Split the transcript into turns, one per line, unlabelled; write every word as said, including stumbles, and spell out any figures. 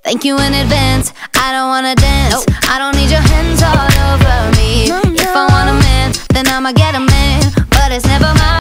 Thank you in advance, I don't wanna dance. Nope. I don't need your hands all over me. No, no. If I want a man, then I'ma get a man, but it's never my